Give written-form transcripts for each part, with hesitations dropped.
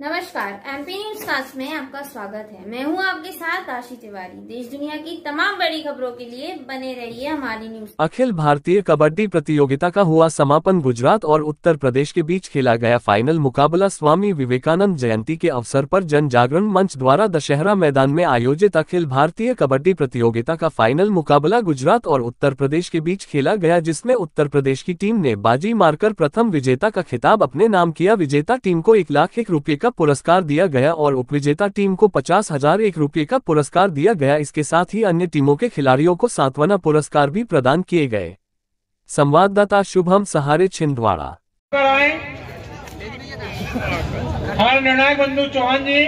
नमस्कार, MP news cast में आपका स्वागत है। मैं हूं आपके साथ आशी तिवारी। देश दुनिया की तमाम बड़ी खबरों के लिए बने रहिए हमारी न्यूज। अखिल भारतीय कबड्डी प्रतियोगिता का हुआ समापन। गुजरात और उत्तर प्रदेश के बीच खेला गया फाइनल मुकाबला स्वामी विवेकानंद जयंती के अवसर पर जन जागरण मंच द्वारा दशहरा मैदान में आयोजित अखिल भारतीय कबड्डी प्रतियोगिता का फाइनल मुकाबला गुजरात और उत्तर प्रदेश के बीच खेला गया, जिसमें उत्तर प्रदेश की टीम ने बाजी मारकर प्रथम विजेता का खिताब अपने नाम किया। विजेता टीम को 1,01,000 रुपये का पुरस्कार दिया गया और उपविजेता टीम को 50,001 रुपये का पुरस्कार दिया गया। इसके साथ ही अन्य टीमों के खिलाड़ियों को सांत्वना पुरस्कार भी प्रदान किए गए। संवाददाता शुभम सहारे, छिंदवाड़ा। हमारे निर्णायक बंधु चौहान जी,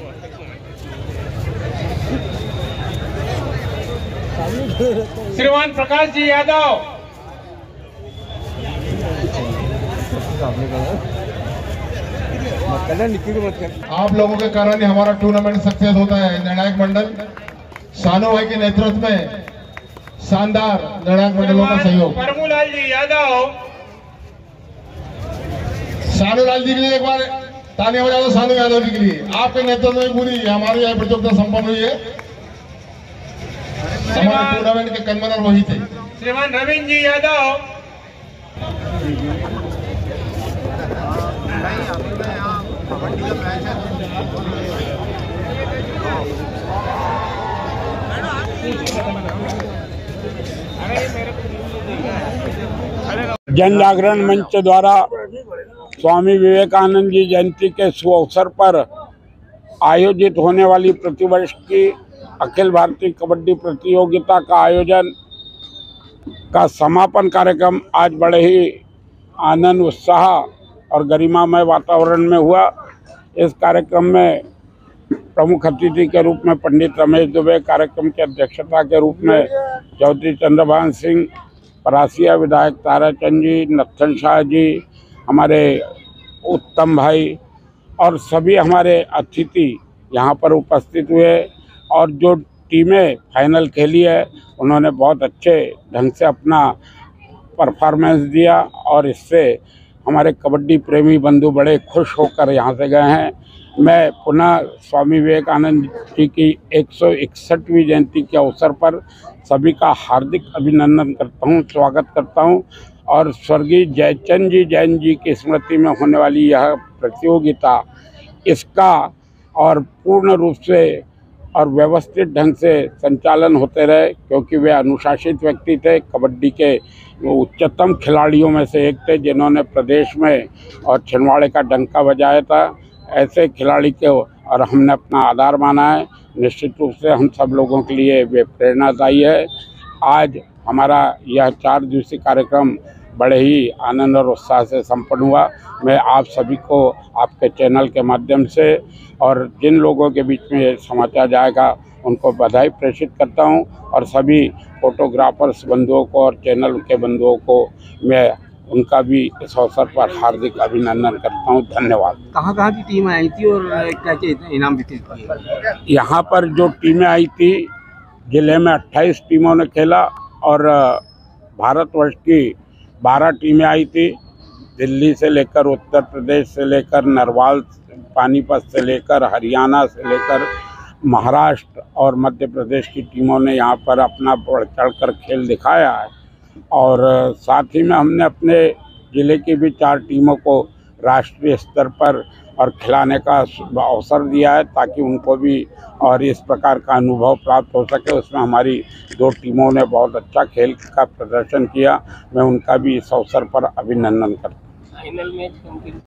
श्रीमान प्रकाश जी यादव, आप लोगों के कारण ही हमारा टूर्नामेंट सक्सेस होता है। निर्णायक मंडल शानू भाई के नेतृत्व में शानदार निर्णायक मंडलों का सहयोग। परमूलाल जी यादव, शानू लाल जी के लिए एक बार तालियां बजा दो। शानू यादव जी के लिए आपके नेतृत्व में पूरी हमारी यह प्रतियोगिता संपन्न हुई है। हमारे टूर्नामेंट के कन्वीनर वही थे। श्रीमान रविंद्र जी यादव, जन जागरण मंच द्वारा स्वामी विवेकानंद जी जयंती के शुभ अवसर पर आयोजित होने वाली प्रतिवर्ष की अखिल भारतीय कबड्डी प्रतियोगिता का आयोजन का समापन कार्यक्रम आज बड़े ही आनंद, उत्साह और गरिमामय वातावरण में हुआ। इस कार्यक्रम में प्रमुख अतिथि के रूप में पंडित रमेश दुबे, कार्यक्रम की अध्यक्षता के रूप में चौधरी चंद्रभान सिंह, परासिया विधायक ताराचंद जी, नत्थन शाह जी, हमारे उत्तम भाई और सभी हमारे अतिथि यहाँ पर उपस्थित हुए। और जो टीमें फाइनल खेली है उन्होंने बहुत अच्छे ढंग से अपना परफॉर्मेंस दिया और इससे हमारे कबड्डी प्रेमी बंधु बड़े खुश होकर यहाँ से गए हैं। मैं पुनः स्वामी विवेकानंद जी की 161वीं जयंती के अवसर पर सभी का हार्दिक अभिनंदन करता हूँ, स्वागत करता हूँ। और स्वर्गीय जयचंद जी जैन जी की स्मृति में होने वाली यह प्रतियोगिता, इसका और पूर्ण रूप से और व्यवस्थित ढंग से संचालन होते रहे, क्योंकि वे अनुशासित व्यक्ति थे। कबड्डी के उच्चतम खिलाड़ियों में से एक थे जिन्होंने प्रदेश में और छिंदवाड़े का डंका बजाया था। ऐसे खिलाड़ी के और हमने अपना आधार माना है। निश्चित रूप से हम सब लोगों के लिए वे प्रेरणादायी है। आज हमारा यह 4 दिवसीय कार्यक्रम बड़े ही आनंद और उत्साह से संपन्न हुआ। मैं आप सभी को आपके चैनल के माध्यम से और जिन लोगों के बीच में ये समाचार जाएगा उनको बधाई प्रेषित करता हूं और सभी फोटोग्राफर्स बंधुओं को और चैनल के बंधुओं को मैं उनका भी इस अवसर पर हार्दिक अभिनंदन करता हूं। धन्यवाद। कहाँ की टीम आई थी और क्या इनाम वितरित किए? यहाँ पर जो टीमें आई थी, जिले में 28 टीमों ने खेला और भारतवर्ष की 12 टीमें आई थी। दिल्ली से लेकर, उत्तर प्रदेश से लेकर, नरवाल, पानीपत से लेकर, हरियाणा से लेकर महाराष्ट्र और मध्य प्रदेश की टीमों ने यहाँ पर अपना बढ़ चढ़ कर खेल दिखाया है। और साथ ही में हमने अपने ज़िले की भी 4 टीमों को राष्ट्रीय स्तर पर और खिलाने का अवसर दिया है, ताकि उनको भी और इस प्रकार का अनुभव प्राप्त हो सके। उसमें हमारी 2 टीमों ने बहुत अच्छा खेल का प्रदर्शन किया। मैं उनका भी इस अवसर पर अभिनंदन करता हूँ।